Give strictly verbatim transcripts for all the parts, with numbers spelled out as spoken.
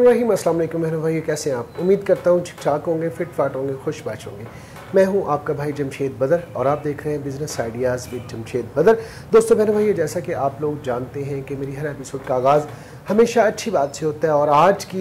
बिस्मिल्लाहिर्रहमानिर्रहीम। अस्सलाम वालेकुम मेरे भाई, कैसे हैं आप? उम्मीद करता हूँ ठीक ठाक होंगे, फिट फाट होंगे, खुश बाश होंगे। मैं हूँ आपका भाई जमशेद बदर और आप देख रहे हैं बिज़नेस आइडियाज़ विद जमशेद बदर। दोस्तों मेरे भाई, जैसा कि आप लोग जानते हैं कि मेरी हर एपिसोड का आगाज़ हमेशा अच्छी बात से होता है और आज की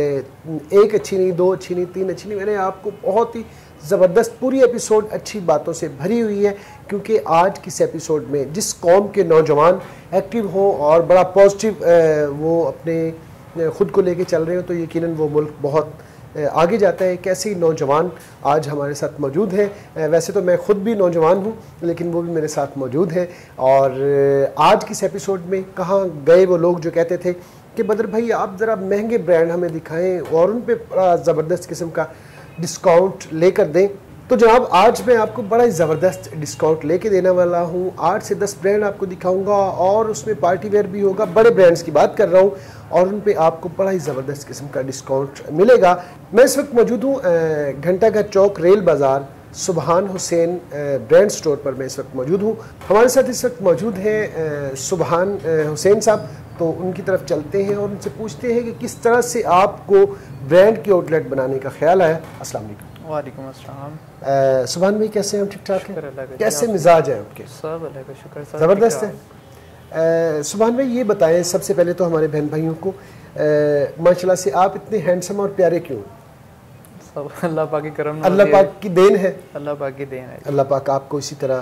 एक अच्छी नहीं, दो अच्छी नहीं, तीन अच्छी नहीं, मैंने आपको बहुत ही ज़बरदस्त पूरी एपिसोड अच्छी बातों से भरी हुई है, क्योंकि आज किस एपिसोड में जिस कौम के नौजवान एक्टिव हों और बड़ा पॉजिटिव वो अपने ख़ुद को लेके चल रहे हो, तो यकीनन वो मुल्क बहुत आगे जाता है। कैसे नौजवान आज हमारे साथ मौजूद हैं। वैसे तो मैं ख़ुद भी नौजवान हूँ, लेकिन वो भी मेरे साथ मौजूद हैं। और आज किस एपिसोड में कहाँ गए वो लोग जो कहते थे कि बदर भाई आप ज़रा महंगे ब्रांड हमें दिखाएं और उन पर बड़ा ज़बरदस्त किस्म का डिस्काउंट लेकर दें। तो जनाब, आज मैं आपको बड़ा ही ज़बरदस्त डिस्काउंट लेके देने वाला हूँ। आठ से दस ब्रांड आपको दिखाऊंगा और उसमें पार्टी वेयर भी होगा। बड़े ब्रांड्स की बात कर रहा हूँ और उन पे आपको बड़ा ही ज़बरदस्त किस्म का डिस्काउंट मिलेगा। मैं इस वक्त मौजूद हूँ घंटाघर चौक रेल बाज़ार सुबहान हुसैन ब्रांड स्टोर पर। मैं इस वक्त मौजूद हूँ। हमारे साथ इस वक्त मौजूद हैं सुबहान हुसैन साहब। तो उनकी तरफ चलते हैं और उनसे पूछते हैं कि किस तरह से आपको ब्रांड की आउटलेट बनाने का ख्याल आया। अस्सलाम वालेकुम। वालेकुम अस्सलाम। सुबहान भाई कैसे हैं? ठीक ठाक हैं? कैसे मिजाज है आपके? सब अल्लाह का शुक्र, सब ज़बरदस्त है। सुबहान भाई ये बताएं, सबसे पहले तो हमारे बहन भाइयों को माशाल्लाह से आप इतने हैंडसम और प्यारे क्यों? सब अल्लाह पाक की करम, अल्लाह पाक की देन है। अल्लाह पाक की देन है। अल्लाह पाक आपको इसी तरह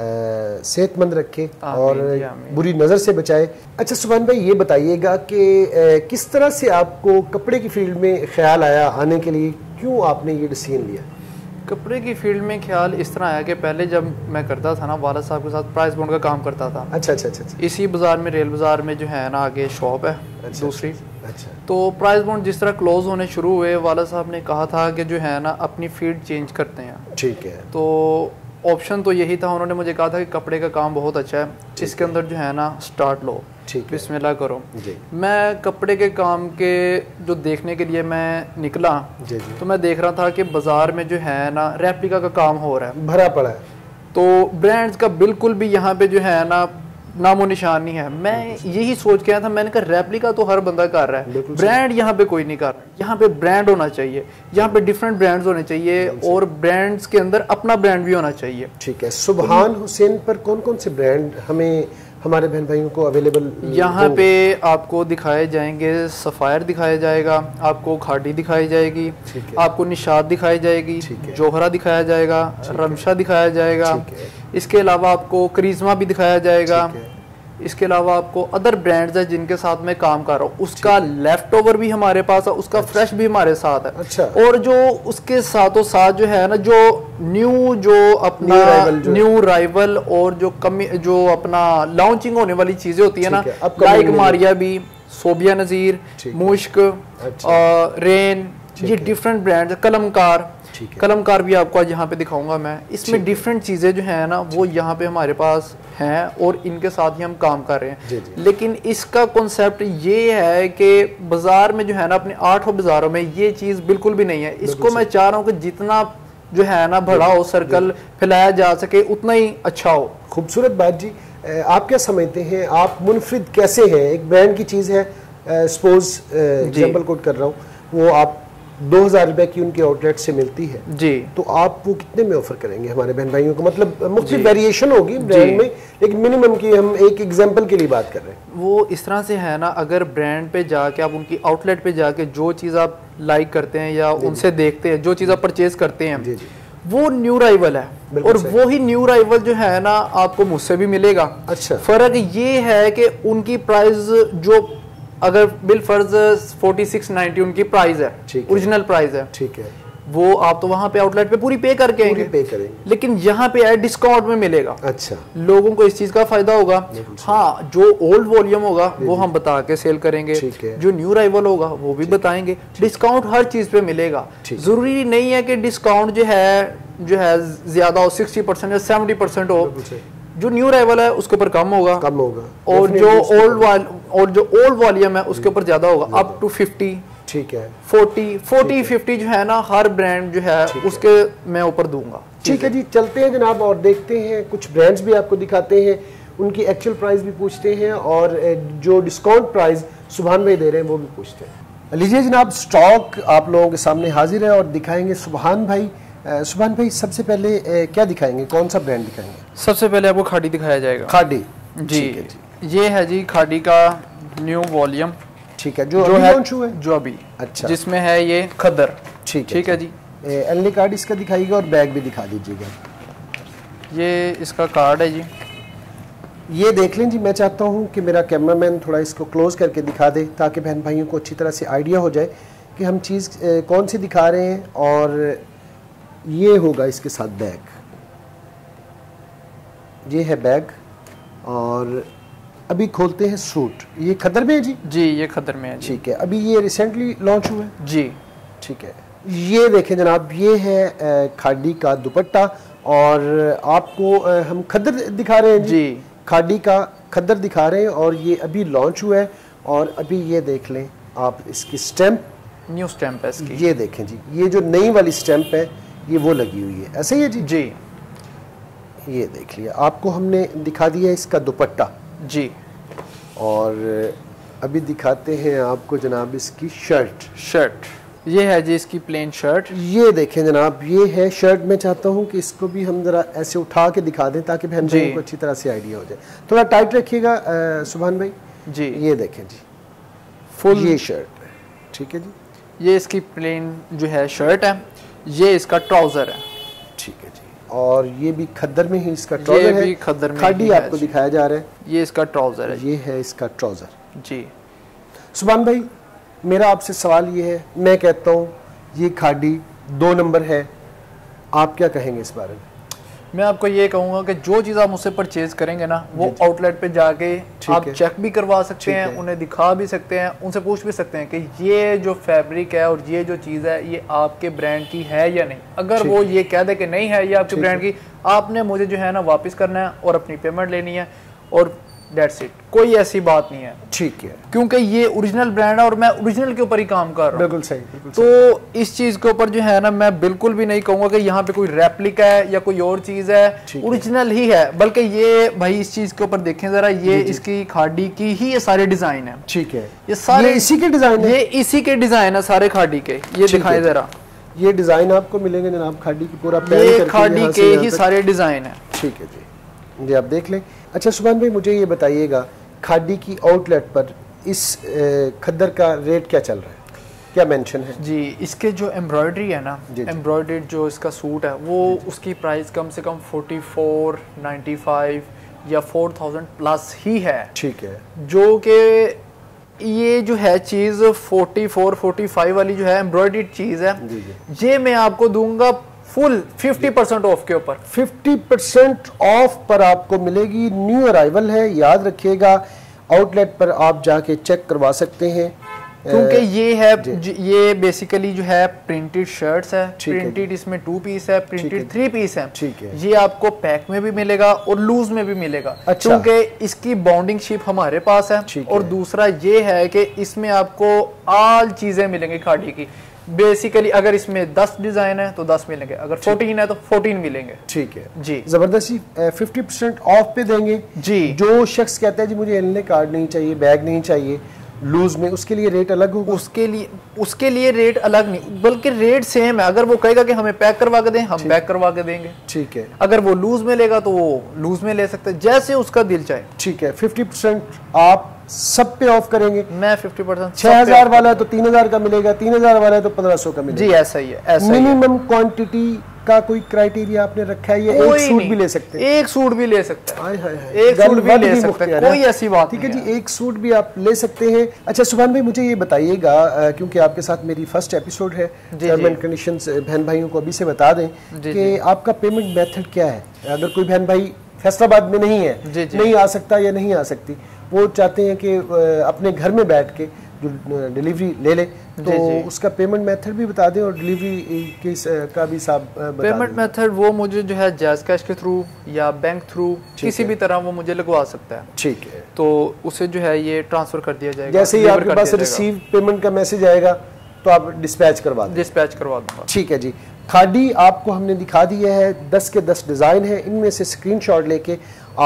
सेहतमंद रखे और बुरी नज़र से बचाए। अच्छा सुबहान भाई ये बताइएगा कि किस तरह से आपको कपड़े की फील्ड में ख्याल आया आने के लिए, क्यों आपने ये डिसीजन लिया? कपड़े की फील्ड में ख्याल इस तरह आया कि पहले जब मैं करता था ना वालिद साहब के साथ प्राइस बॉन्ड का काम करता था। अच्छा अच्छा अच्छा। इसी बाज़ार में, रेल बाज़ार में जो है ना आगे शॉप है। अच्छा, दूसरी अच्छा। तो प्राइस बॉन्ड जिस तरह क्लोज होने शुरू हुए, वालिद साहब ने कहा था कि जो है ना अपनी फील्ड चेंज करते हैं। ठीक है। तो ऑप्शन तो यही था। उन्होंने मुझे कहा था कि कपड़े का काम बहुत अच्छा है, इसके अंदर जो है ना स्टार्ट लो, बिस्मिल्लाह करो। जी। मैं कपड़े के काम के जो देखने के लिए मैं निकला, जी जी। तो मैं देख रहा था कि बाजार में जो है ना रेप्लिका का काम हो रहा है, भरा पड़ा है। तो ब्रांड्स का बिल्कुल भी यहाँ पे जो है ना नामो निशान नहीं है। मैं यही सोच के आया था, मैंने कहा रेप्लिका तो हर बंदा कर रहा है, ब्रांड यहाँ पे कोई नहीं कर रहा। यहाँ पे ब्रांड होना चाहिए, यहाँ पे डिफरेंट ब्रांड्स होने चाहिए और ब्रांड्स के अंदर अपना ब्रांड भी होना चाहिए। ठीक है। सुबहान हुसैन पर कौन कौन से ब्रांड हमें हमारे बहन भाइयों को अवेलेबल यहाँ पे आपको दिखाए जाएंगे? सफ़ायर दिखाया जाएगा, आपको खाड़ी दिखाई जाएगी, आपको निशात दिखाई जाएगी, जोहरा दिखाया जाएगा, रमशा दिखाया जाएगा, इसके अलावा आपको करिश्मा भी दिखाया जाएगा। इसके अलावा आपको अदर ब्रांड्स है जिनके साथ मैं काम कर रहा हूँ, उसका लेफ्ट ओवर भी हमारे पास है, उसका फ्रेश भी हमारे साथ है। अच्छा। और जो उसके साथों साथ जो है ना, जो न्यू जो अपना न्यू राइवल और जो कमी जो अपना लॉन्चिंग होने वाली चीजें होती है ना, लाइक मारिया भी, सोबिया नजीर, मुश्क, रेन, ये डिफरेंट ब्रांड, कलमकार कलमकार भी आपको आज यहाँ पे दिखाऊंगा मैं। इसमें डिफरेंट चीजें जो है ना वो यहाँ पे हमारे पास हैं और इनके साथ ही हम काम कर रहे हैं। जी जी। लेकिन इसका कॉन्सेप्ट ये है कि बाजार में जो है ना, अपने आठों बाजारों में ये चीज बिल्कुल भी नहीं है। इसको मैं चाह रहा हूँ कि जितना जो है ना बड़ा हो, सर्कल फैलाया जा सके, उतना ही अच्छा हो। खूबसूरत बात जी। आप क्या समझते हैं, आप मुनफरिद कैसे हैं? एक ब्रांड की चीज है, सपोज एग्जांपल कोट कर रहा हूँ, वो आप दो हजार रुपए की उनके आउटलेट से मिलती है जी, तो आप वो कितने में ऑफर करेंगे हमारे बहन भाइयों को? मतलब मुख्तलिफ वेरिएशन होगी ब्रांड में, लेकिन मिनिमम की हम एक एग्जांपल के लिए बात कर रहे हैं। वो इस तरह से है ना, अगर ब्रांड पे जाके आप उनकी आउटलेट पे जाके जो चीज़ आप लाइक करते हैं या उनसे देखते हैं, जो चीज़ आप परचेज करते हैं, जी जी, वो न्यू राइवल है और वो ही न्यू राइवल जो है ना आपको मुझसे भी मिलेगा। अच्छा। फर्क ये है कि उनकी प्राइस जो अगर बिल फर्ज फोर्टी सिक्स नाइनटी उनकी प्राइस है, ओरिजिनल प्राइस है, ठीक है, वो आप तो वहां पे आउटलेट पे पूरी पे करके आएंगे, पे करेंगे, लेकिन यहाँ पे है डिस्काउंट में मिलेगा। अच्छा। लोगों को इस चीज का फायदा होगा। हाँ, जो ओल्ड वॉल्यूम होगा वो हम बता के सेल करेंगे, जो न्यू राइवल होगा वो भी बताएंगे। डिस्काउंट हर चीज पे मिलेगा। जरूरी नहीं है कि डिस्काउंट जो है जो है ज्यादा हो, सिक्सटी परसेंट या सेवेंटी परसेंट हो। जो न्यू राइवल है उसके ऊपर कम होगा, कम होगा, और जो ओल्ड और जो ओल्ड वॉल्यूम है उसके ऊपर ज्यादा होगा, अप टू फिफ्टी, ठीक है, फोर्टी फोर्टी फिफ्टी जो है ना हर ब्रांड जो है उसके मैं ऊपर दूंगा। ठीक है जी, चलते हैं जनाब और देखते हैं, कुछ ब्रांड्स भी आपको दिखाते हैं, उनकी एक्चुअल प्राइस भी पूछते हैं और जो डिस्काउंट प्राइस सुभान भाई दे रहे हैं वो भी पूछते हैं। लीजिए जनाब, स्टॉक आप लोगों के सामने हाजिर है और दिखाएंगे सुभान भाई। सुभान भाई सबसे पहले ए, क्या दिखाएंगे, कौन सा ब्रांड दिखाएंगे? सबसे पहले आपको खाड़ी दिखाया जाएगा। खाड़ी जी, है जी ये है जी खाड़ी का न्यू वॉल्यूम। ठीक है, जो, जो है है जो अभी अच्छा जिसमें है ये खद्दर। ठीक है ठीक है जी। एलनी कार्ड इसका दिखाइएगा और बैग भी दिखा दीजिएगा। ये इसका कार्ड है जी, ये देख लें जी। मैं चाहता हूँ कि मेरा कैमरामैन थोड़ा इसको क्लोज करके दिखा दे ताकि बहन भाइयों को अच्छी तरह से आइडिया हो जाए कि हम चीज़ कौन सी दिखा रहे हैं। और ये होगा इसके साथ बैग, ये है बैग। और अभी खोलते हैं सूट। ये खद्दर में है जी? जी ये खद्दर में है। ठीक है, अभी ये रिसेंटली लॉन्च हुआ है जी। ठीक है, ये देखें जनाब, ये है खाड़ी का दुपट्टा और आपको हम खद्दर दिखा रहे हैं जी। खाड़ी का खद्दर दिखा रहे हैं और ये अभी लॉन्च हुआ है। और अभी ये देख लें आप, इसकी स्टैंप, न्यू स्टैंप है इसकी। ये देखें जी, ये जो नई वाली स्टैंप है ये वो लगी हुई है, ऐसे ही है जी? जी ये देख लिया, आपको हमने दिखा दिया इसका दुपट्टा जी। और अभी दिखाते हैं आपको जनाब इसकी शर्ट। शर्ट ये है जी इसकी प्लेन शर्ट। ये देखें जनाब, ये है शर्ट। मैं चाहता हूँ कि इसको भी हम जरा ऐसे उठा के दिखा दें ताकि बहन भाइयों को अच्छी तरह से आइडिया हो जाए। थोड़ा टाइट रखिएगा सुभान भाई जी। ये देखें जी, फुल ये शर्ट। ठीक है जी, ये इसकी प्लेन जो है शर्ट है, ये इसका ट्राउजर है। ठीक है जी, और ये भी खद्दर में ही इसका ट्राउजर है। खद्दर में खाड़ी आपको दिखाया जा रहा है, ये इसका ट्राउजर है। ये है इसका ट्राउजर जी। सुभान भाई मेरा आपसे सवाल ये है, मैं कहता हूँ ये खाड़ी दो नंबर है, आप क्या कहेंगे इस बारे में? मैं आपको ये कहूँगा कि जो चीज़ आप मुझसे परचेज करेंगे ना, वो आउटलेट पे जाके आप चेक भी करवा सकते हैं, उन्हें दिखा भी सकते हैं, उनसे पूछ भी सकते हैं कि ये जो फैब्रिक है और ये जो चीज़ है ये आपके ब्रांड की है या नहीं। अगर वो ये कह दे कि नहीं है ये आपके ब्रांड की, आपने मुझे जो है ना वापस करना है और अपनी पेमेंट लेनी है और दैट्स इट। कोई ऐसी बात नहीं है। ठीक है, क्योंकि ये ओरिजिनल ब्रांड है और मैं ओरिजिनल के ऊपर ही काम कर रहा हूँ। बिल्कुल सही, बिल्कुल तो सही। इस चीज के ऊपर जो है ना, मैं बिल्कुल भी नहीं कहूंगा कि यहाँ पे कोई रेप्लिका है या कोई और चीज है, ओरिजिनल ही है। बल्कि ये भाई इस चीज के ऊपर देखें जरा, ये इसकी खाड़ी की ही ये सारे डिजाइन है। ठीक है, ये सारे ये इसी के डिजाइन है, ये इसी के डिजाइन है सारे खाड़ी के। ये दिखाएं जरा, ये डिजाइन आपको मिलेंगे जनाब खाड़ी की, पूरा ये खाड़ी के ही सारे डिजाइन है। ठीक है जी, जी आप देख लें। अच्छा सुभान भाई मुझे ये बताइएगा, खाड़ी की आउटलेट पर इस खद्दर का रेट क्या चल रहा है, क्या मेंशन है? जी इसके जो एम्ब्रॉयडरी है ना, एम्ब्रॉयडर्ड जो इसका सूट है वो उसकी प्राइस कम से कम फोर्टी फोर नाइन्टी फाइव या फोर थाउजेंड प्लस ही है। ठीक है, जो कि ये जो है चीज़ फोर्टी फोर फोर्टी फाइव वाली जो है एम्ब्रॉयडर्ड चीज़ है, ये मैं आपको दूंगा फुल फिफ्टी परसेंट ऑफ के ऊपर। फिफ्टी परसेंट ऑफ पर आपको मिलेगी। न्यू अराइवल है, याद रखिएगा। आउटलेट पर आप जाके चेक करवा सकते हैं क्योंकि ये है, ये बेसिकली जो है प्रिंटेड शर्ट्स है। प्रिंटेड इसमें टू पीस है, प्रिंटेड थ्री पीस है। ठीक है, ये आपको पैक में भी मिलेगा और लूज में भी मिलेगा। अच्छा। क्योंकि इसकी बाउंडिंग शिप हमारे पास है। और दूसरा ये है कि इसमें आपको ऑल चीजें मिलेंगी खाड़ी की। बेसिकली अगर इसमें दस डिजाइन है तो दस मिलेंगे, अगर फोर्टीन है तो फोर्टीन मिलेंगे। ठीक है जी, जबरदस्ती फिफ्टी परसेंट ऑफ पे देंगे जी। जो शख्स कहता है जी मुझे एलने कार्ड नहीं चाहिए, बैग नहीं चाहिए लूज में, उसके लिए रेट अलग होगा? उसके लिए उसके लिए रेट अलग नहीं, बल्कि रेट सेम है। अगर वो कहेगा कि हमें पैक करवा के दें, हम पैक करवा के देंगे। ठीक है, अगर वो लूज में लेगा तो वो लूज में ले सकते हैं, जैसे उसका दिल चाहे। ठीक है, फिफ्टी परसेंट आप सब पे ऑफ करेंगे। मैं फिफ्टी परसेंट छह हजार वाला है तो तीन हजार का मिलेगा, तीन हजार वाला है तो पंद्रह सौ का मिलेगा। जी ऐसा ही है, ऐसा ही है। मिनिमम क्वांटिटी का कोई क्राइटेरिया आपने रखा है? ये एक सूट भी ले सकते हैं, एक सूट भी ले सकते हैं, हाय हाय हाय, एक सूट भी ले सकते हैं, कोई ऐसी बात ठीक है जी, एक सूट भी आप ले सकते हैं। अच्छा सुभान भाई मुझे ये बताइएगा, क्योंकि आपके साथ मेरी फर्स्ट एपिसोड है, टर्म एंड कंडीशंस बहन भाइयों को अभी से बता दें कि आपका पेमेंट मेथड क्या है। अगर कोई बहन भाई फैसलाबाद में नहीं है, जी जी। नहीं आ सकता या नहीं आ सकती, वो चाहते हैं कि अपने घर में बैठ के जो डिलीवरी ले ले, तो जी जी। उसका पेमेंट मेथड भी बता दें और डिलीवरी के का भी साहब बता पेमेंट मेथड वो मुझे जो है जैज कैश के थ्रू या बैंक थ्रू किसी भी तरह वो मुझे लगवा सकता है। ठीक है, तो उसे जो है ये ट्रांसफर कर दिया जाएगा। जैसे ही आपके पास रिसीव पेमेंट का मैसेज आएगा तो आप डिस्पैच करवा दें? डिस्पैच करवा दूंगा। ठीक है जी। खाड़ी आपको हमने दिखा दिया है, दस के दस डिज़ाइन है, इनमें से स्क्रीनशॉट लेके आप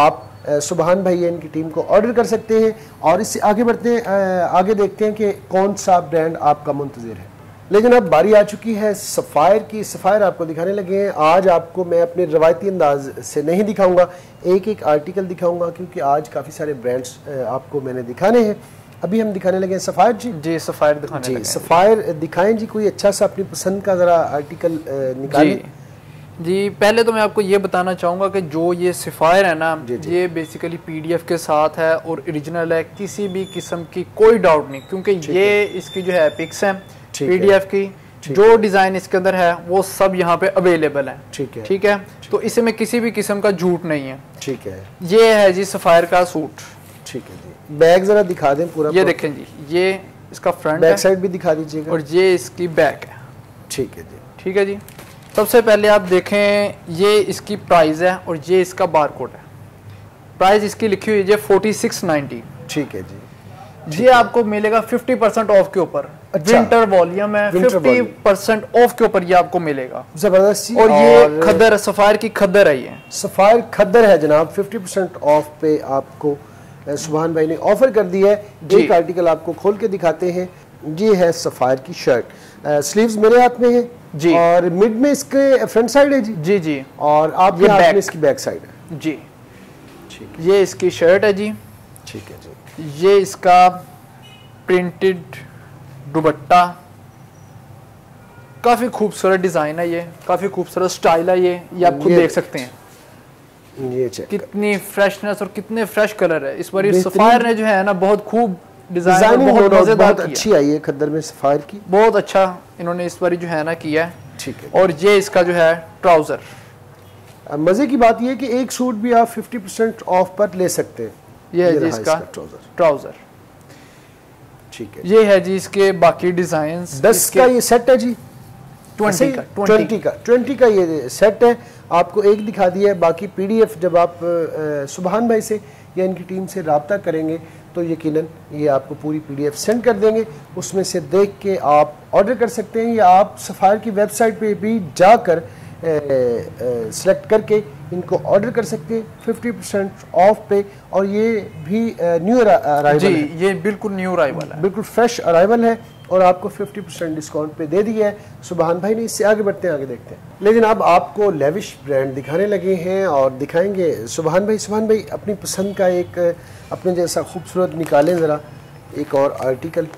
सुभान भाई या इनकी टीम को ऑर्डर कर सकते हैं। और इससे आगे बढ़ते हैं, आगे देखते हैं कि कौन सा ब्रांड आपका मुंतज़िर है। लेकिन अब बारी आ चुकी है सफ़ायर की। सफ़ायर आपको दिखाने लगे हैं। आज आपको मैं अपने रवायती अंदाज से नहीं दिखाऊंगा, एक एक आर्टिकल दिखाऊंगा, क्योंकि आज काफ़ी सारे ब्रांड्स आपको मैंने दिखाने हैं। अभी हम दिखाने लगे हैं सफ़ायर जी। जी सफ़ायर दिखाने जी लगे सफ़ायर दिखाएं जी, कोई अच्छा सा अपनी पसंद का ज़रा आर्टिकल निकालें। जी पहले तो मैं आपको ये बताना चाहूँगा कि जो ये सफ़ायर है ना, ये बेसिकली पीडीएफ के साथ है और ओरिजिनल है, किसी भी किस्म की कोई डाउट नहीं, क्योंकि ये इसकी जो है पिक्स हैं पीडीएफ की, जो डिज़ाइन इसके अंदर है वो सब यहाँ पे अवेलेबल है। ठीक है ठीक है, तो इसमें किसी भी किस्म का झूठ नहीं है। ठीक है, ये है जी सफ़ायर का सूट। ठीक है जी, बैग जरा दिखा दें पूरा। ये देखें जी, ये इसका फ्रंट बैक साइड भी दिखा दीजिएगा, और ये इसकी बैक है। ठीक है जी, ठीक है जी। सबसे पहले आप देखें, ये इसकी प्राइस है और ये इसका बार कोड है। प्राइस इसकी लिखी हुई है फोर्टी सिक्स नाइन्टी। ठीक है जी, ये आपको मिलेगा फिफ्टी परसेंट ऑफ के ऊपर। अच्छा, विंटर वॉल्यूम है, फिफ्टी परसेंट ऑफ के ऊपर ये आपको मिलेगा। जबरदस्त। और ये खद्दर सफ़ायर की खद्दर है, ये सफ़ायर खद्दर है जनाब। फिफ्टी परसेंट ऑफ पे आपको सुभान भाई ने ऑफर कर दिया है। एक आर्टिकल आपको खोल के दिखाते हैं। ये है सफ़ायर की शर्ट, स्लीव्स मेरे हाथ में है जी, और मिड में इसके फ्रंट साइड है जी। जी जी, और आप ये हाथ में इसकी बैक साइड है जी। ठीक, ये इसकी शर्ट है जी। ठीक है जी। ये इसका प्रिंटेड दुपट्टा, काफी खूबसूरत डिजाइन है, ये काफी खूबसूरत स्टाइल है। ये ये आप खुद देख सकते हैं, ये चेक कितनी फ्रेशनेस और कितने फ्रेश कलर है इस बार। सफ़ायर ने जो है ना बहुत खूब डिजाइन, बहुत मजेदार, बहुत अच्छी आई है खद्दर में सफ़ायर की, बहुत अच्छा इन्होंने इस बार जो है ना किया है। ठीक है। और ये इसका जो है ट्राउजर, मजे की बात ये है कि एक सूट भी आप फिफ्टी परसेंट ऑफ पर ले सकते हैं। ये है जी इसका ट्राउजर ट्राउजर ठीक है। ये है जी इसके बाकी डिजाइन। दस का ये सेट है जी, ट्वेंटी का ट्वेंटी का ट्वेंटी का ये सेट है। आपको एक दिखा दिया है, बाकी पीडीएफ जब आप सुभान भाई से या इनकी टीम से रब्ता करेंगे तो यकीनन ये आपको पूरी पीडीएफ सेंड कर देंगे। उसमें से देख के आप ऑर्डर कर सकते हैं, या आप सफ़ायर की वेबसाइट पे भी जाकर सेलेक्ट करके इनको ऑर्डर कर सकते हैं फिफ्टी परसेंट ऑफ पे। और ये भी न्यू अराइवल जी, है, ये बिल्कुल न्यू अराइवल है, बिल्कुल फ्रेश अराइवल है, और आपको फिफ्टी परसेंट डिस्काउंट पे दे दिया है सुभान भाई ने। इससे आगे बढ़ते हैं, आगे देखते हैं। लेकिन अब आपको लेविश ब्रांड दिखाने लगे हैं और दिखाएंगे सुभान भाई। सुभान भाई अपनी पसंद का एक अपने जैसा खूबसूरत निकालें ज़रा एक और आर्टिकल।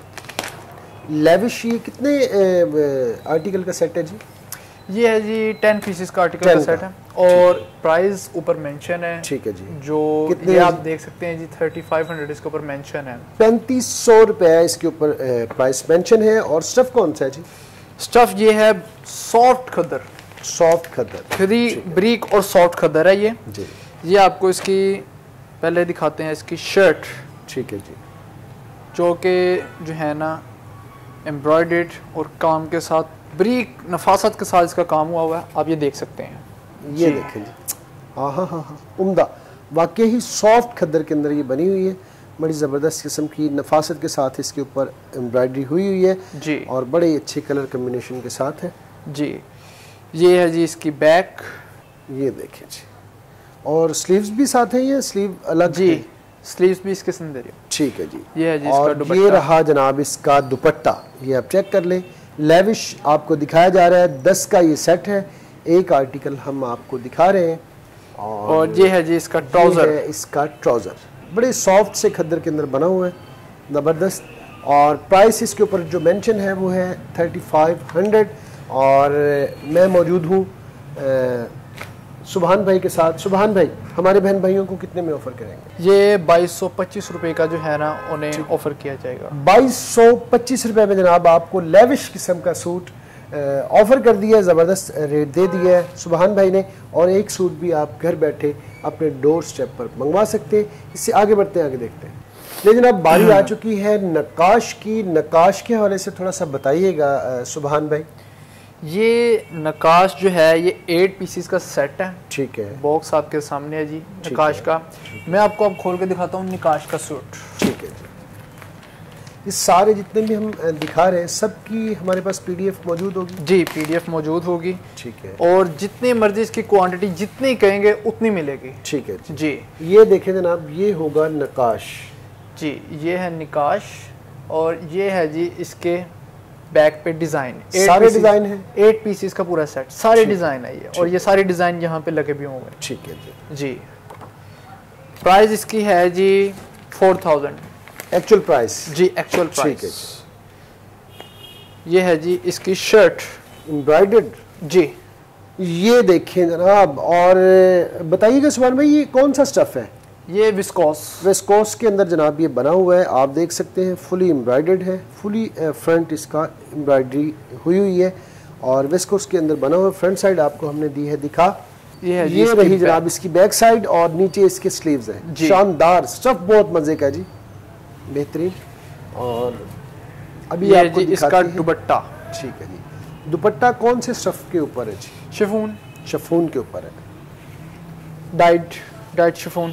लेविश ये कितने आर्टिकल का सेट है जी? ये है जी टेन पीसेस का आर्टिकल का सेट है, और प्राइस ऊपर मेंशन है। ठीक है जी, जो ये आप देख सकते हैं जी थर्टी फाइव हंड्रेड इसके ऊपर मेंशन है। पैंतीस सौ रुपये इसके ऊपर प्राइस मेंशन है। और स्टफ कौन सा है जी? स्टफ ये है सॉफ्ट खद्दर, सॉफ्ट खद्दर, खरी ब्रीक और सॉफ्ट खद्दर है ये जी। ये आपको इसकी पहले दिखाते हैं इसकी शर्ट। ठीक है जी, जो कि जो है ना एम्ब्रॉयडर्ड और काम के साथ ब्रीक नफासत के साथ इसका काम हुआ हुआ है, आप ये देख सकते हैं। ये देखें जी, हाँ हाँ हाँ हाँ उम्दा, वाकई ही सॉफ्ट खद्दर के अंदर ये बनी हुई है। बड़ी ज़बरदस्त किस्म की नफासत के साथ इसके ऊपर एम्ब्रॉयडरी हुई हुई है जी, और बड़े अच्छे कलर कम्बिनेशन के साथ है जी। ये है जी इसकी बैक, ये देखें जी। और स्लीव्स भी साथ हैं, ये स्लीव अलग जी, स्लीव्स भी इसके अंदर है। ठीक है जी। ये है जी और इसका ये रहा जनाब इसका दुपट्टा, ये आप चेक कर लें। लेविश आपको दिखाया जा रहा है, दस का ये सेट है। एक आर्टिकल हम आपको दिखा रहे हैं, और, और ये है जी इसका ट्राउजर, है इसका ट्राउजर बड़े सॉफ्ट से खद्दर के अंदर बना हुआ है, ज़बरदस्त। और प्राइस इसके ऊपर जो मेंशन है वो है थर्टी फाइव हंड्रेड। और मैं मौजूद हूँ सुभान भाई के साथ। सुभान भाई हमारे बहन भाइयों को कितने में ऑफर करेंगे? ये बाईस सौ पच्चीस रुपए का जो है ना उन्हें ऑफर किया जाएगा। बाईस सौ पच्चीस रुपए में जनाब आपको लेविश किस्म का सूट ऑफर कर दिया है, ज़बरदस्त रेट दे दिया है सुभान भाई ने। और एक सूट भी आप घर बैठे अपने डोर स्टेप पर मंगवा सकते हैं। इससे आगे बढ़ते हैं, आगे देखते हैं। लेकिन अब बारी आ चुकी है नकाश की। नकाश के हवाले से थोड़ा सा बताइएगा सुभान भाई। ये नकाश जो है ये एट पीसीस का सेट है। ठीक है, बॉक्स आपके सामने है जी नकाश का। मैं आपको अब खोल के दिखाता हूँ नकाश का सूट। ठीक है जी। ये सारे जितने भी हम दिखा रहे हैं सबकी हमारे पास पीडीएफ मौजूद होगी? जी, पीडीएफ मौजूद होगी। ठीक है। और जितनी मर्जी इसकी क्वांटिटी जितनी कहेंगे उतनी मिलेगी। ठीक है जी। जी ये देखें जनाब, ये होगा नकाश। जी, ये है निकाश और ये है जी इसके बैक पे डिजाइन। सारे डिजाइन है, एट पीसीस का पूरा सेट, सारे डिजाइन है ये, और ये सारे डिजाइन यहाँ पे लगे भी होंगे। ठीक है जी। जी, प्राइस इसकी है जी फोर थाउजेंड एक्चुअल प्राइस। जी, एक्चुअल प्राइस। ठीक है जी। ये है जी इसकी शर्ट एम्ब्रॉयडर्ड। जी, ये देखें जनाब, और बताइएगा सुभान भाई ये कौन सा स्टफ है? ये विस्कोस। विस्कोस के अंदर जनाब ये बना हुआ है, आप देख सकते हैं फुली एम्ब्रॉयडर्ड है, फुली फ्रंट इसका एम्ब्रॉयडरी हुई हुई है और विस्कोस के अंदर बना हुआ। फ्रंट साइड आपको हमने दी है, दिखा। ये है ये रही जनाब इसकी बैक साइड और नीचे इसके स्लीव्स हैं। शानदार स्टफ, बहुत मजे का जी, बेहतरीन। और अभी ये आपको जी इसका दुपट्टा। ठीक है जी। दुपट्टा कौन से स्टफ के ऊपर है जी? शिफॉन। शिफॉन के ऊपर है, डाइट डाइट शिफॉन।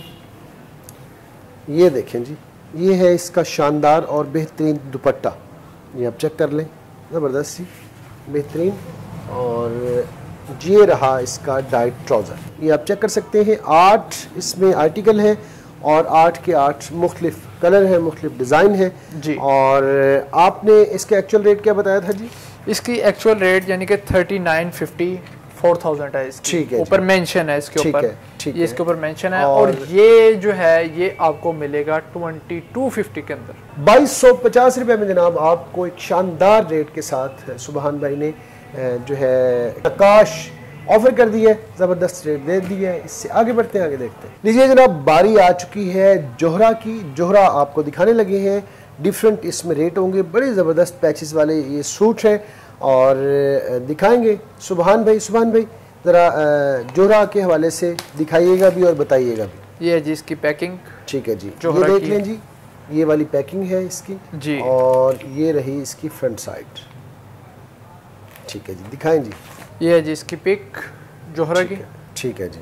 ये देखें जी, ये है इसका शानदार और बेहतरीन दुपट्टा। ये आप चेक कर लें, ज़बरदस्त सी बेहतरीन। और ये रहा इसका डाइट ट्राउज़र, ये आप चेक कर सकते हैं। आठ इसमें आर्टिकल है और आठ के आठ मुख्तलिफ कलर हैं, मुख्तलिफ डिज़ाइन है जी। और आपने इसके एक्चुअल रेट क्या बताया था जी? इसकी एक्चुअल रेट यानी कि thirty nine fifty four thousand है इसकी। ठीक है, ऊपर मेंशन है इसके ऊपर, ये इसके ऊपर मेंशन है। और, और ये जो है ये आपको मिलेगा ट्वेंटी टू फिफ्टी के अंदर। बाईस सौ पचास रुपये में जनाब आपको एक शानदार रेट के साथ सुभान भाई ने जो है नकाश ऑफर कर दी है, ज़बरदस्त रेट दे दी है। इससे आगे बढ़ते हैं, आगे देखते हैं। लीजिए जनाब, बारी आ चुकी है जोहरा की। जोहरा आपको दिखाने लगे हैं, डिफरेंट इसमें रेट होंगे, बड़े ज़बरदस्त पैचेस वाले ये सूट हैं और दिखाएंगे सुभान भाई। सुभान भाई ज़रा जोहरा के हवाले से दिखाइएगा भी और बताइएगा भी। ये है जी इसकी पैकिंग। ठीक है जी, ये देख लें जी, ये वाली पैकिंग है इसकी जी। और ये रही इसकी फ्रंट साइड। ठीक है जी, दिखाएं जी। ये है जी इसकी पिक जोहरा की। ठीक है जी।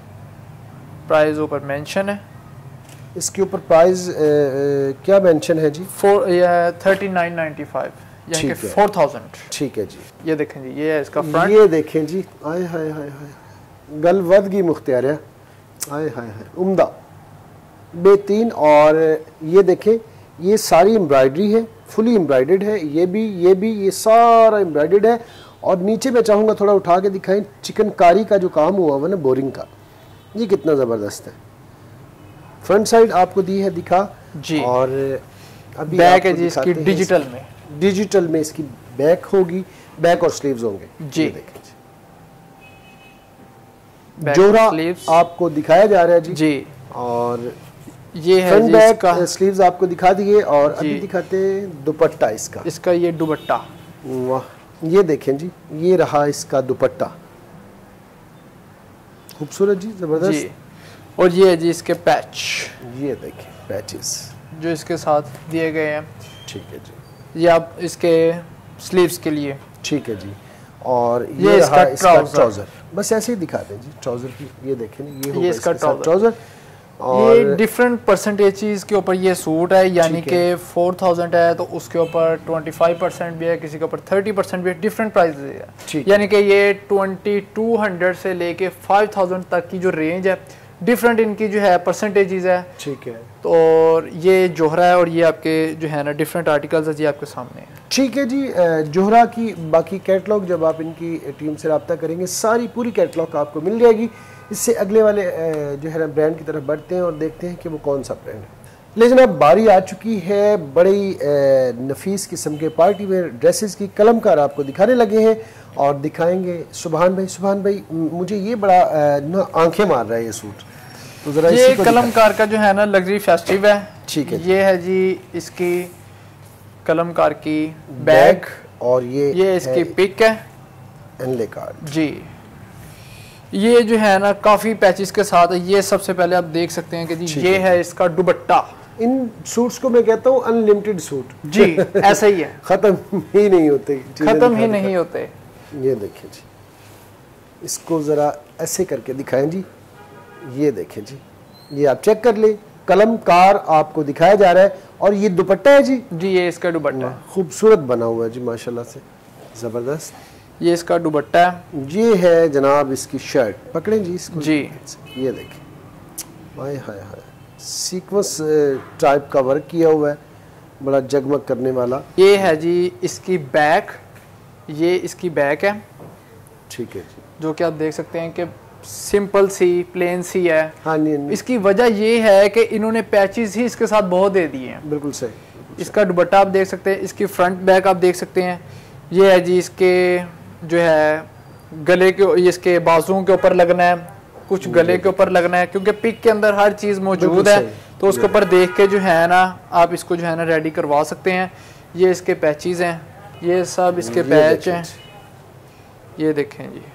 प्राइस ऊपर मेंशन है, इसके ऊपर प्राइस क्या मेंशन है जी? फोर ये थर्टी नाइन नाइन्टी फाइव यानी कि फोर थाउजेंड। ठीक है जी। ये देखें जी, ये है इसका फ्रंट। ये देखें जी, आय हाय हाय हाय, गलवदगी मुख्तियार है, आय हाय हाय, उम्दा बेहतरीन। और ये देखें, ये सारी एम्ब्रॉयडरी है, फुली एम्ब्रॉयडर्ड है। ये भी ये भी ये सारा एम्ब्रॉयडर्ड है। और नीचे मैं चाहूँगा थोड़ा उठा के दिखाएं, चिकनकारी का जो काम हुआ हुआ ना, बोरिंग का, ये कितना ज़बरदस्त है। फ्रंट साइड आपको दी है, दिखा जी। और अभी बैक है जी इसकी डिजिटल में, डिजिटल में इसकी बैक होगी, बैक और स्लीव्स होंगे जी। देखें जोहरा आपको दिखाया जा रहा है जी जी। और ये है फ्रंट बैक स्लीव्स आपको दिखा दिए और अभी दिखाते हैं दुपट्टा इसका। इसका ये दुपट्टा, वाह, ये देखें जी, ये रहा इसका दुपट्टा, खूबसूरत जी, जबरदस्त। और ये है जी इसके पैच, ये देखें पैचेस जो इसके साथ दिए गए हैं। ठीक है जी, ये आप इसके स्लीव्स के लिए। ठीक है जी। और ये, ये रहा इसका ट्राउजर, बस ऐसे ही दिखा दें जी ट्राउजर की। ये देखें, ये होगा इसका ट्राउजर। और ये डिफरेंट परसेंटेज के ऊपर ये सूट है, यानी कि फोर थाउजेंड है तो उसके ऊपर ट्वेंटी फाइव परसेंट भी है, किसी के ऊपर थर्टी परसेंट भी है, डिफरेंट प्राइस है। यानी कि ये ट्वेंटी टू हंड्रेड से लेके फाइव थाउजेंड तक की जो रेंज है, डिफरेंट इनकी जो है परसेंटेजेस है। ठीक है। तो और ये जोहरा है और ये आपके जो है ना डिफरेंट आर्टिकल्स है जी आपके सामने है। ठीक है जी। जोहरा की बाकी कैटलॉग जब आप इनकी टीम से रब्ता करेंगे, सारी पूरी कैटलॉग आपको मिल जाएगी। इससे अगले वाले जो है ना ब्रांड की तरफ बढ़ते हैं और देखते हैं कि वो कौन सा ब्रांड है। लेकिन अब बारी आ चुकी है बड़ी नफीस किस्म के पार्टी वेयर ड्रेसेस की। कलमकार आपको दिखाने लगे हैं और दिखाएंगे सुभान भाई। सुभान भाई, मुझे ये बड़ा ना आंखें मार रहा है ये सूट, तो जरा ये कलमकार का जो है ना लग्जरी फेस्टिव है। ठीक है। ये है जी इसकी कलमकार की बैग और ये ये इसकी पिक है एनले कार्ड जी। ये जो है ना काफी पैचेस के साथ है। ये सबसे पहले आप देख सकते हैं कि जी ये है इसका दुपट्टा। इन सूट्स को मैं कहता हूँ अनलिमिटेड सूट जी, ऐसा ही है, खत्म ही नहीं होते, खत्म ही नहीं होते। ये देखिए जी, इसको जरा ऐसे करके दिखाएं जी। ये देखें जी, ये आप चेक कर ले, कलमकार आपको दिखाया जा रहा है। और ये दुपट्टा है जी? जी ये इसका दुपट्टा है, खूबसूरत बना हुआ है जी माशाल्लाह से, ज़बरदस्त। ये इसका दुपट्टा है। ये है जनाब इसकी शर्ट, पकड़ें जी इसको जी, ये देखें, हाय हाय हाय, सीक्वेंस टाइप का वर्क किया हुआ है, बड़ा जगमग करने वाला। ये है जी इसकी बैक, ये इसकी बैक है, ठीक है जी, जो कि आप देख सकते हैं कि सिंपल सी प्लेन सी है। हाँ नहीं, नहीं। इसकी वजह ये है कि इन्होंने पैचेस ही इसके साथ बहुत दे दिए हैं। बिल्कुल सही, बिल्कुल इसका दुपट्टा आप देख सकते हैं, इसकी फ्रंट बैक आप देख सकते हैं। ये है जी इसके जो है गले के, इसके बाजुओं के ऊपर लगना है, कुछ गले के ऊपर लगना है, क्योंकि पिक के अंदर हर चीज़ मौजूद है, तो उसके ऊपर देख के जो है ना आप इसको जो है ना रेडी करवा सकते हैं। ये इसके पैचेस हैं, ये सब इसके पैच हैं, ये देखें जी,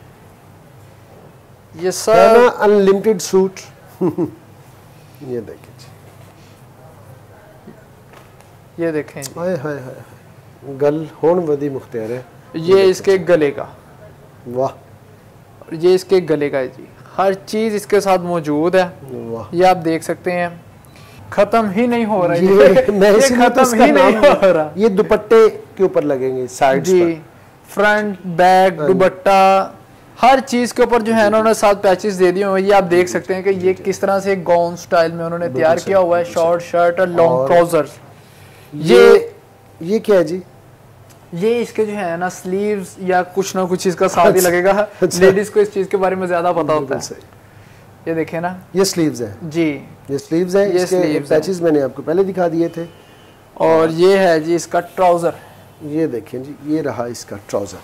ये सब अनलिमिटेड सूट ये देखें जी, ये देखें जी, हाय हाय हाय, गल होन वदी मुख्तियार है। ये इसके गले का, वाह, ये इसके गले का है जी, हर चीज इसके साथ मौजूद है। वाह, ये आप देख सकते हैं, खत्म ही नहीं हो रहा है, ये, मैं ये खत्म ही नहीं हो रहा। ये दुपट्टे के ऊपर लगेंगे साइड्स जी, पर, फ्रंट बैक दुपट्टा हर चीज के ऊपर जो है ना उन्होंने साथ पैचेस दे दिए हुए हैं। ये आप देख सकते हैं कि ये किस तरह से गाउन स्टाइल में उन्होंने तैयार किया हुआ है, शॉर्ट शर्ट और लॉन्ग ट्राउजर्स। ये ये क्या है जी? ये इसके जो है ना स्लीव्स या कुछ ना कुछ इसका साथ ही लगेगा। अच्छा। लेडीज को इस चीज के बारे में ज्यादा पता होता है। ये देखे ना, ये स्लीव्स है जी, ये स्लीव्स है, ये इसके स्लीव्स पैचेस मैंने आपको पहले दिखा दिए थे। और ये है जी इसका ट्राउजर, ये देखें जी, ये रहा इसका ट्राउजर,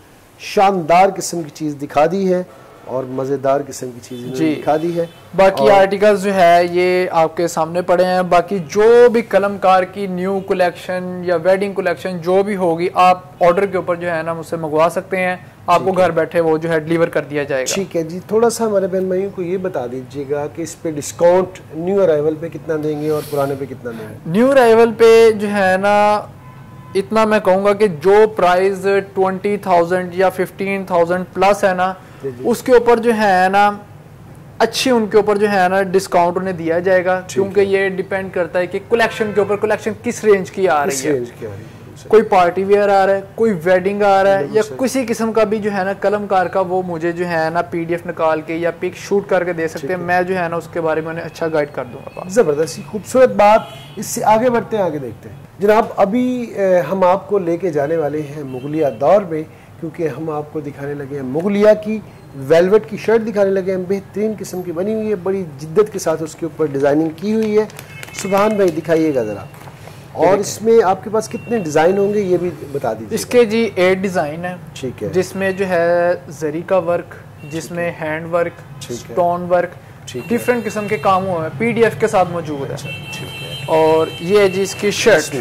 शानदार किस्म की चीज दिखा दी है और मजेदार किस्म की चीज इन्होंने दिखा दी है। बाकी आर्टिकल्स जो है ये आपके सामने पड़े हैं। बाकी जो भी कलमकार की न्यू कलेक्शन या वेडिंग कलेक्शन जो भी होगी, आप ऑर्डर के ऊपर जो है ना मुझसे मंगवा सकते हैं, आपको घर बैठे वो जो है डिलीवर कर दिया जाएगा। ठीक है जी, थोड़ा सा हमारे बहन भाइयों को ये बता दीजिएगा कि इस पे डिस्काउंट न्यू अराइवल पे कितना देंगे और पुराने पे कितना देंगे? न्यू अराइवल पे जो है ना इतना मैं कहूँगा कि जो प्राइस ट्वेंटी थाउजेंड या फिफ्टीन थाउजेंड प्लस है ना, उसके ऊपर जो है ना अच्छी उनके ऊपर जो है ना डिस्काउंट उन्हें दिया जाएगा, क्योंकि ये डिपेंड करता है कि कलेक्शन के ऊपर, कलेक्शन किस रेंज की आ रही है। कोई पार्टी वेयर आ रहा है, कोई वेडिंग आ रहा है, या किसी किस्म का भी जो है ना कलमकार का, वो मुझे जो है ना पीडीएफ निकाल के या पिक शूट करके दे सकते हैं। मैं जो है ना उसके बारे में उन्हें अच्छा गाइड कर दूंगा। ज़बरदस्त, खूबसूरत बात। इससे आगे बढ़ते हैं, आगे देखते हैं जनाब। अभी हम आपको लेके जाने वाले हैं मुगलिया दौर में, क्योंकि हम आपको दिखाने लगे हैं मुगलिया की वेलवेट की शर्ट दिखाने लगे हैं, बेहतरीन किस्म की बनी हुई है, बड़ी जिद्दत के साथ उसके ऊपर डिज़ाइनिंग की हुई है। सुभान भाई दिखाइएगा ज़रा, और इसमें आपके पास कितने डिज़ाइन होंगे ये भी बता दीजिए। इसके जी एट डिज़ाइन है, ठीक है, जिसमें जो है जरी का वर्क, जिसमें hand work, stone work, different किस्म के काम हुए हैं, पीडीएफ के साथ मौजूद है। ठीक है, और ये है जी इसकी शर्ट,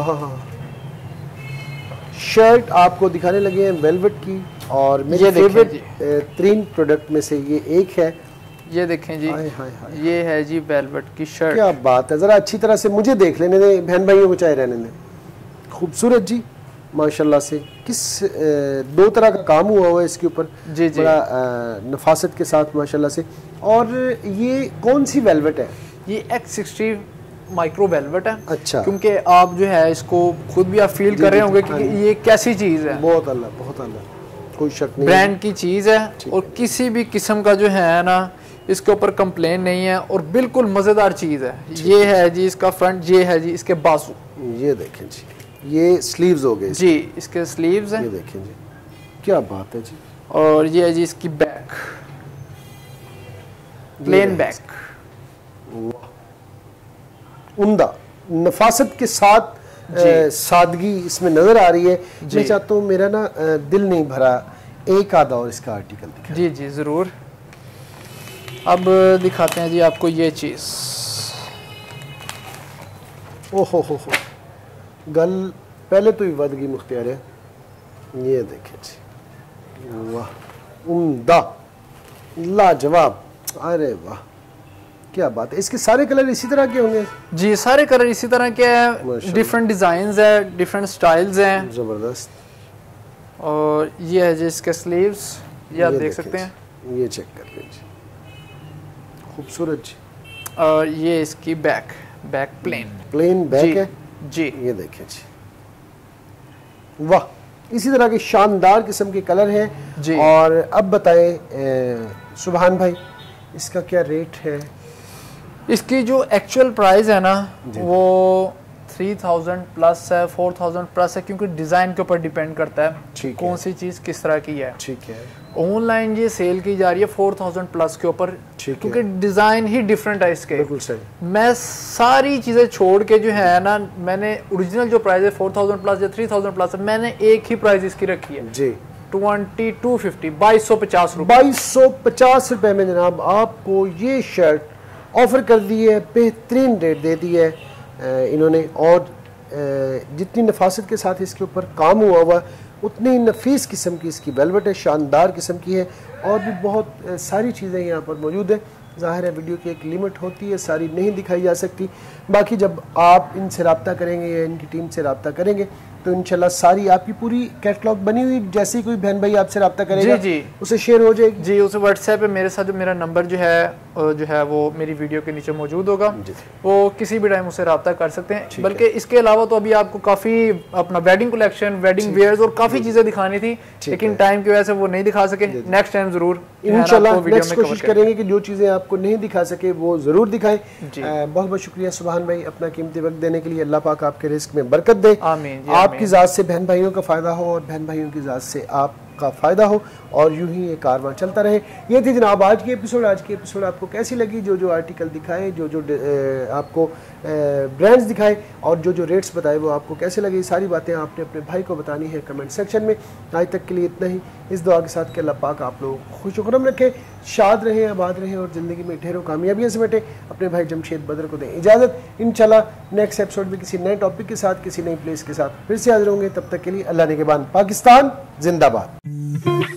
शर्ट आपको दिखाने लगे हैं वेलवेट की, और मेरे फेवरेट तीन प्रोडक्ट में से ये एक है। ये देखें जी, हाय हाय हाय, ये है जी वेलवेट की शर्ट। क्या बात है, जरा अच्छी तरह से मुझे देख लेने दें, बहन भाइयों को चाहे रहने दें। खूबसूरत जी माशाल्लाह से, किस दो तरह का काम हुआ हुआ है इसके ऊपर, जी जी, बड़ा नफासत के साथ माशाल्लाह से। और ये कौन सी वेलवेट है? ये एक्स सिक्सटी माइक्रो वेलवेट है। अच्छा, क्योंकि आप जो है इसको खुद भी आप फील कर रहे होंगे कि ये कैसी चीज़ है। बहुत अल्लाह, बहुत अल्लाह, कोई शक नहीं, ब्रांड की चीज़ है, और किसी भी किस्म का जो है ना इसके ऊपर कंप्लेन नहीं है, और बिल्कुल मज़ेदार चीज़ है। ये है जी इसका फ्रंट, ये है जी इसके बाजू, ये देखें जी, ये स्लीव्स हो गए जी, इसके स्लीव्स हैं, ये देखें जी, क्या बात है जी। और ये है जी इसकी बैक, प्लेन बैक, उम्दा नफासत के साथ आ, सादगी इसमें नजर आ रही है। मैं चाहता हूँ, मेरा ना दिल नहीं भरा, एक आधा और इसका आर्टिकल दिखा। जी जी ज़रूर। अब दिखाते हैं जी आपको ये चीज़। ओहो हो हो, गल पहले तो ही वद गई मुख्तियार है। ये देखें जी, वाह, उम्दा, लाजवाब, अरे वाह, क्या बात है। इसके सारे कलर इसी तरह के होंगे? जी, सारे कलर इसी तरह के हैं, डिफरेंट डिज़ाइंस है, डिफरेंट स्टाइल्स हैं। ज़बरदस्त। और ये है जी इसके स्लीव्स, ये आप देख सकते हैं, ये चेक कर लीजिए, खूबसूरत जी। और ये इसकी back back plain plain back है जी। ये देखें जी, वाह, इसी तरह के शानदार किस्म के कलर हैं जी। और अब बताएं सुभान भाई, इसका क्या रेट है? इसकी जो एक्चुअल प्राइस है ना वो थ्री थाउजेंड प्लस है, फोर थाउजेंड प्लस है, क्योंकि डिज़ाइन के ऊपर डिपेंड करता है कौन सी चीज़ किस तरह की है। ठीक है, ऑनलाइन ये सेल की जा रही है फोर थाउजेंड प्लस के ऊपर, क्योंकि डिज़ाइन ही डिफरेंट है इसके। बिल्कुल सही। मैं सारी चीज़ें छोड़ के जो है ना, मैंने ओरिजिनल जो प्राइस है फोर थाउजेंड प्लस या थ्री थाउजेंड प्लस है, मैंने एक ही प्राइस इसकी रखी है जी, ट्वेंटी टू फिफ्टी बाईस सौ पचास रुपये बाईस सौ पचास रुपये में जनाब आपको ये शर्ट ऑफर कर दी है, बेहतरीन रेट दे दी है इन्होंने। और जितनी नफासत के साथ इसके ऊपर काम हुआ हुआ उतनी नफीस किस्म की इसकी वेलवेट है, शानदार किस्म की है। और भी बहुत सारी चीज़ें यहाँ पर मौजूद है। ज़ाहिर है वीडियो की एक लिमिट होती है, सारी नहीं दिखाई जा सकती। बाकी जब आप इनसे रब्ता करेंगे या इनकी टीम से रब्ता करेंगे तो इंशाल्लाह सारी आपकी पूरी कैटलॉग बनी हुई, जैसे ही कोई बहन भाई आपसे रब्ता करेगा जी, जी। उसे शेयर हो जाएगी जी। उसे व्हाट्सएप पे मेरे साथ जो मेरा नंबर जो है जो है वो मेरी वीडियो के नीचे मौजूद होगा, वो किसी भी टाइम उसे रब्ता कर सकते हैं। बल्कि इसके अलावा तो अभी आपको काफ़ी अपना वेडिंग कलेक्शन, वेडिंग वेयर्स और काफ़ी चीज़ें दिखानी थी, लेकिन टाइम की वजह से वो नहीं दिखा सके। नेक्स्ट टाइम जरूर इंशाल्लाह नेक्स्ट कोशिश करेंगे कि जो चीज़ें आपको नहीं दिखा सके वो ज़रूर दिखाएं। बहुत बहुत शुक्रिया सुभान भाई अपना कीमती वक्त देने के लिए। अल्लाह पाक आपके रिस्क में बरकत दे, आपकी ज़ात से बहन भाइयों का फ़ायदा हो और बहन भाइयों की ज़ात से आपका फ़ायदा हो, और यूं ही ये कारवां चलता रहे। ये थी जनाब आज की एपिसोड। आज की एपिसोड आपको कैसी लगी? जो जो आर्टिकल दिखाए, जो जो ए, आपको ब्रांड्स दिखाए और जो जो रेट्स बताए वो आपको कैसे लगे, सारी बातें आपने अपने भाई को बतानी है कमेंट सेक्शन में। आज तक के लिए इतना ही, इस दुआ के साथ कि अल्लाह पाक आप लोग खुश खुरम रखे, शाद रहें, आबाद रहें और ज़िंदगी में ढेरों कामयाबियाँ से बैठे। अपने भाई जमशेद बदर को दें इजाज़त। इंशाल्लाह नेक्स्ट एपिसोड में किसी नए टॉपिक के साथ, किसी नई प्लेस के साथ फिर से हाजिर होंगे। तब तक के लिए अल्लाह निगहबान। पाकिस्तान जिंदाबाद।